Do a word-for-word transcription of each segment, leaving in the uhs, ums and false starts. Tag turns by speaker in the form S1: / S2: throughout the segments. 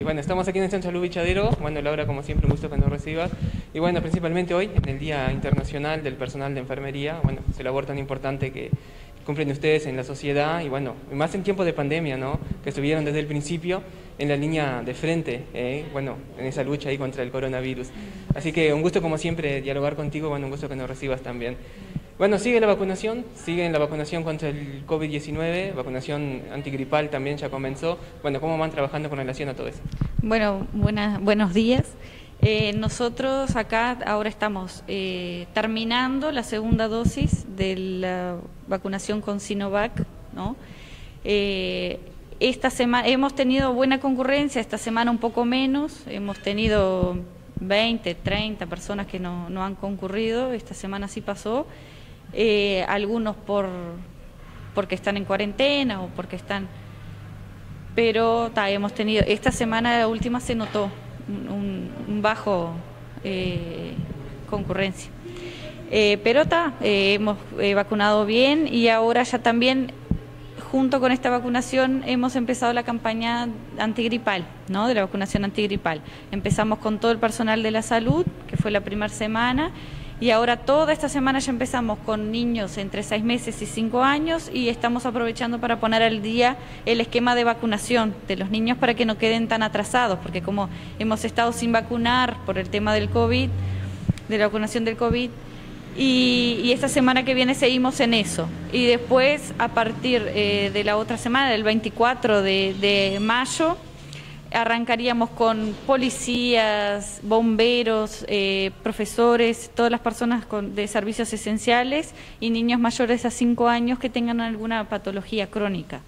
S1: bueno, estamos aquí en el Centro de Salud Vichadero. Bueno, Laura, como siempre, un gusto que nos recibas. Y bueno, principalmente hoy, en el Día Internacional del Personal de Enfermería, bueno, esa labor tan importante que cumplen ustedes en la sociedad y bueno, más en tiempos de pandemia, ¿no? Que estuvieron desde el principio en la línea de frente, ¿eh? Bueno, en esa lucha ahí contra el coronavirus. Así que un gusto, como siempre, dialogar contigo. Bueno, un gusto que nos recibas también. Bueno, sigue la vacunación, sigue la vacunación contra el COVID diecinueve, vacunación antigripal también ya comenzó. Bueno, ¿cómo van trabajando con relación a todo eso?
S2: Bueno, buenas, buenos días. Eh, nosotros acá ahora estamos eh, terminando la segunda dosis de la vacunación con Sinovac, ¿no? Eh, esta semana hemos tenido buena concurrencia, esta semana un poco menos, hemos tenido veinte, treinta personas que no, no han concurrido, esta semana sí pasó. Eh, algunos por porque están en cuarentena o porque están, pero ta, hemos tenido, esta semana la última se notó un, un bajo eh, concurrencia, eh, pero ta, eh, hemos eh, vacunado bien y ahora ya también junto con esta vacunación hemos empezado la campaña antigripal, ¿no? De la vacunación antigripal. Empezamos con todo el personal de la salud, que fue la primera semana. Y ahora toda esta semana ya empezamos con niños entre seis meses y cinco años y estamos aprovechando para poner al día el esquema de vacunación de los niños para que no queden tan atrasados, porque como hemos estado sin vacunar por el tema del COVID, de la vacunación del COVID, y, y esta semana que viene seguimos en eso. Y después, a partir eh, de la otra semana, del veinticuatro de, de mayo, arrancaríamos con policías, bomberos, eh, profesores, todas las personas con, de servicios esenciales y niños mayores a cinco años que tengan alguna patología crónica.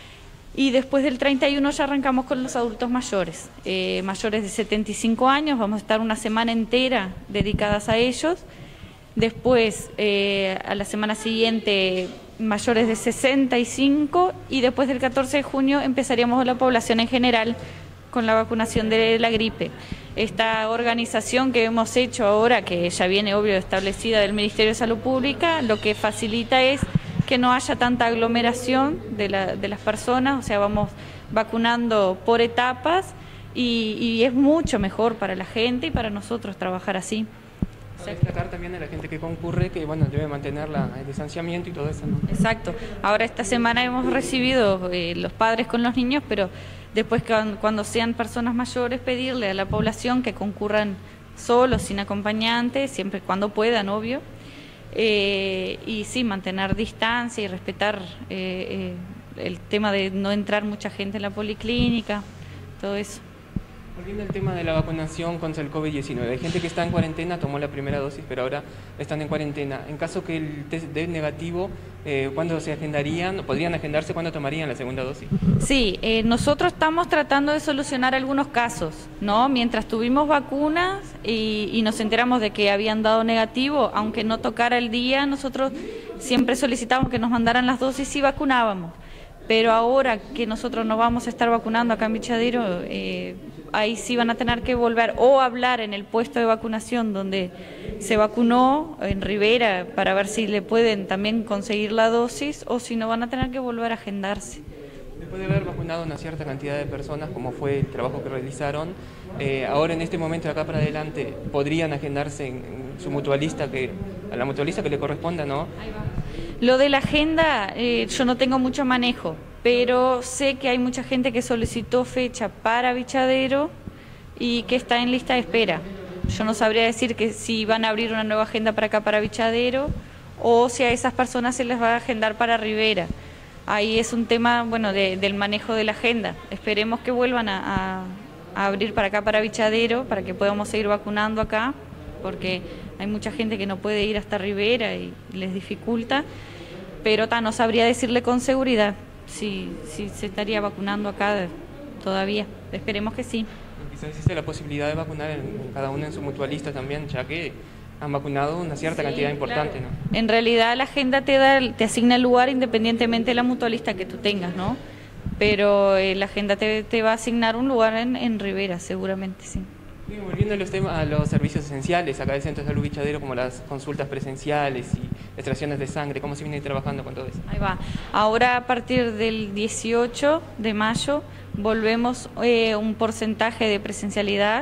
S2: Y después del treinta y uno ya arrancamos con los adultos mayores, eh, mayores de setenta y cinco años, vamos a estar una semana entera dedicadas a ellos. Después, eh, a la semana siguiente, mayores de sesenta y cinco y después del catorce de junio empezaríamos la población en general con la vacunación de la gripe. Esta organización que hemos hecho ahora, que ya viene obvio establecida del Ministerio de Salud Pública, lo que facilita es que no haya tanta aglomeración de, la, de las personas, o sea, vamos vacunando por etapas y, y es mucho mejor para la gente y para nosotros trabajar así.
S1: Destacar también a la gente que concurre que bueno debe mantener la, el distanciamiento y todo eso, ¿no?
S2: Exacto. Ahora esta semana hemos recibido eh, los padres con los niños, pero después cuando, cuando sean personas mayores pedirle a la población que concurran solos, sin acompañantes, siempre cuando puedan, obvio, eh, y sí, mantener distancia y respetar eh, eh, el tema de no entrar mucha gente en la policlínica, todo eso.
S1: Volviendo al tema de la vacunación contra el COVID diecinueve, hay gente que está en cuarentena, tomó la primera dosis, pero ahora están en cuarentena. En caso que el test dé negativo, eh, ¿cuándo se agendarían, o podrían agendarse, cuándo tomarían la segunda dosis?
S2: Sí, eh, nosotros estamos tratando de solucionar algunos casos, ¿no? Mientras tuvimos vacunas y, y nos enteramos de que habían dado negativo, aunque no tocara el día, nosotros siempre solicitábamos que nos mandaran las dosis y vacunábamos. Pero ahora que nosotros nos vamos a estar vacunando acá en Vichadero, eh, ahí sí van a tener que volver o hablar en el puesto de vacunación donde se vacunó, en Rivera, para ver si le pueden también conseguir la dosis, o si no van a tener que volver a agendarse.
S1: Después de haber vacunado una cierta cantidad de personas, como fue el trabajo que realizaron, eh, ahora en este momento de acá para adelante, ¿podrían agendarse en, en su mutualista, que a la mutualista que le corresponda, no?
S2: Ahí va. Lo de la agenda, eh, yo no tengo mucho manejo, pero sé que hay mucha gente que solicitó fecha para Vichadero y que está en lista de espera. Yo no sabría decir que si van a abrir una nueva agenda para acá para Vichadero o si a esas personas se les va a agendar para Rivera. Ahí es un tema, bueno, de, del manejo de la agenda. Esperemos que vuelvan a, a, a abrir para acá para Vichadero para que podamos seguir vacunando acá, porque hay mucha gente que no puede ir hasta Rivera y les dificulta, pero ta, no sabría decirle con seguridad si, si se estaría vacunando acá todavía. Esperemos que sí.
S1: Quizás existe la posibilidad de vacunar en, en cada uno en su mutualista también, ya que han vacunado una cierta sí, cantidad importante, claro. ¿No?
S2: En realidad la agenda te da, te asigna el lugar independientemente de la mutualista que tú tengas, ¿no? Pero eh, la agenda te, te va a asignar un lugar en, en Rivera, seguramente, sí.
S1: Sí, volviendo a los temas, a los servicios esenciales acá del Centro de Salud Vichadero, como las consultas presenciales y extracciones de sangre? ¿Cómo se viene trabajando con todo eso?
S2: Ahí va. Ahora a partir del dieciocho de mayo volvemos eh, un porcentaje de presencialidad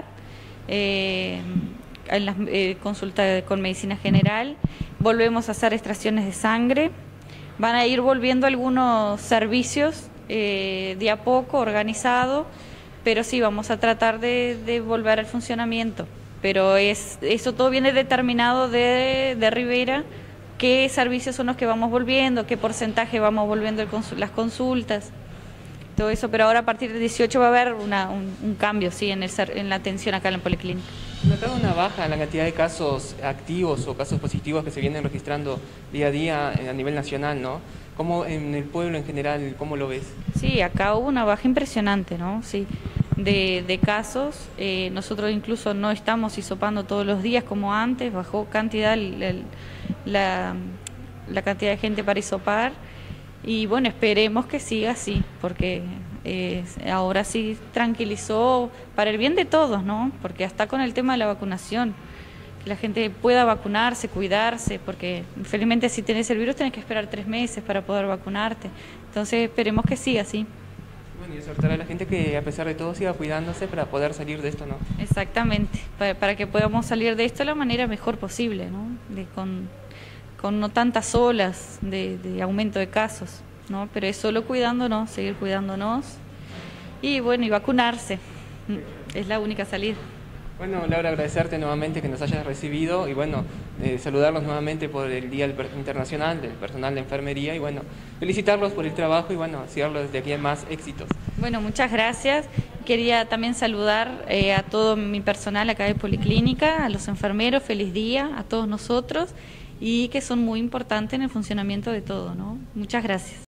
S2: eh, en las eh, consultas con medicina general. Volvemos a hacer extracciones de sangre. Van a ir volviendo algunos servicios eh, de a poco, organizado, pero sí, vamos a tratar de, de volver al funcionamiento. Pero es eso todo viene determinado de, de Rivera, qué servicios son los que vamos volviendo, qué porcentaje vamos volviendo el consul, las consultas, todo eso. Pero ahora a partir del dieciocho va a haber una, un, un cambio, sí, en, el, en la atención acá en la policlínica.
S1: ¿Notado una baja en la cantidad de casos activos o casos positivos que se vienen registrando día a día a nivel nacional, ¿no? ¿Cómo en el pueblo en general, cómo lo ves?
S2: Sí, acá hubo una baja impresionante, ¿no? Sí, de, de casos. Eh, nosotros incluso no estamos hisopando todos los días como antes, bajó cantidad el, el, la, la cantidad de gente para hisopar. Y bueno, esperemos que siga así, porque eh, ahora sí tranquilizó para el bien de todos, ¿no? Porque hasta con el tema de la vacunación, que la gente pueda vacunarse, cuidarse, porque felizmente si tenés el virus tenés que esperar tres meses para poder vacunarte. Entonces esperemos que siga así.
S1: Bueno, y exhortar a la gente que a pesar de todo siga cuidándose para poder salir de esto, ¿no?
S2: Exactamente, para, para que podamos salir de esto de la manera mejor posible, ¿no? De, con, con no tantas olas de, de aumento de casos, ¿no? Pero es solo cuidándonos, seguir cuidándonos y bueno, y vacunarse, es la única salida.
S1: Bueno, Laura, agradecerte nuevamente que nos hayas recibido y bueno, eh, saludarlos nuevamente por el Día Internacional del Personal de Enfermería y bueno, felicitarlos por el trabajo y bueno, desearlos desde aquí más éxitos.
S2: Bueno, muchas gracias. Quería también saludar eh, a todo mi personal acá de Policlínica, a los enfermeros, feliz día a todos nosotros y que son muy importantes en el funcionamiento de todo, ¿no? Muchas gracias.